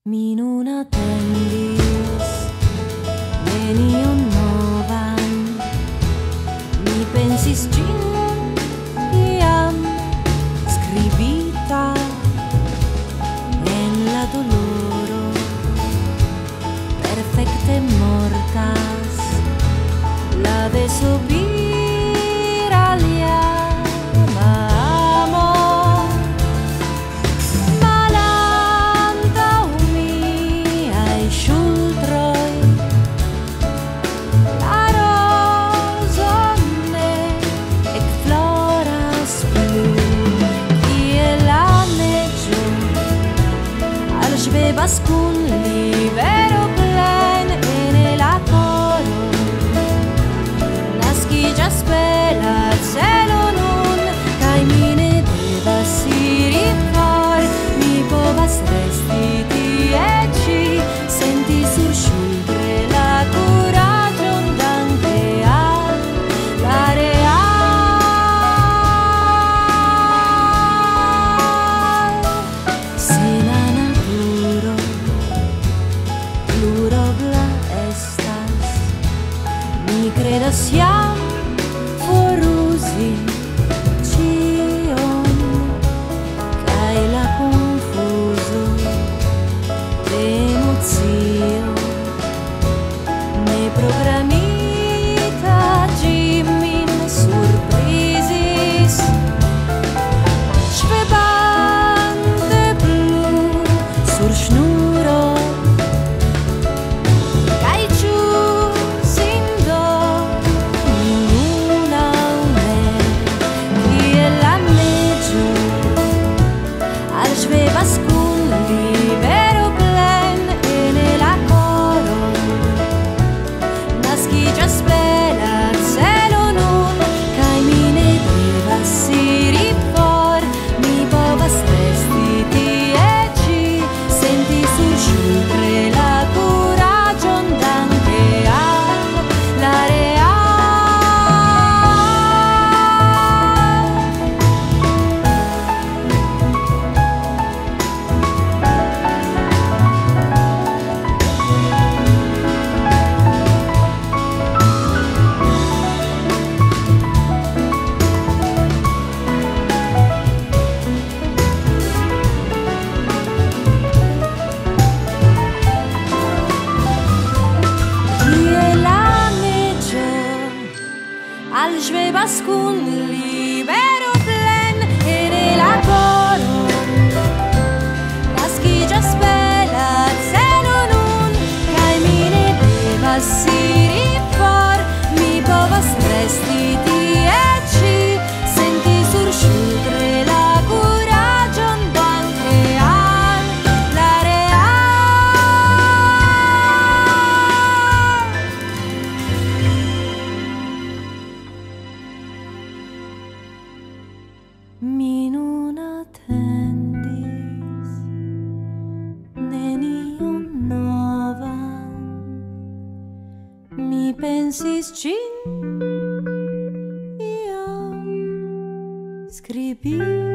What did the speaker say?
Mi non attendis, neniun novan, mi pensis ĝin iam skribita en la doloro, perfekte mortas la desobira lia. Svebas kun libero plen ene la koro, naskiĝas bela celo nun, kaj mi ne devas iri for, mi povas resti tie ĉi, senti surŝultre la kuraĝon danke al la real. Se la naturo plurobla estas, mi kredas jam foruzi ĉion, kaj la konfuzo de emocio neprogramita ĝi min surprizis, ŝvebante plu sur ŝnuro. Svebas kun libero plen ene la koro, naskiĝas bela celo nun, kaj mi ne devas iri for, mi povas resti tie ĉi, senti surŝultre la kuraĝon danke al la real. Svebas kun libero plen ene la koro, naskiĝas bela celo nun, kaj mi ne devas iri for, mi povas resti tie ĉi, senti surŝultre la kuraĝon danke al la real. Mi nun attendis neniun novan, mi pensis ĝin iam skribita.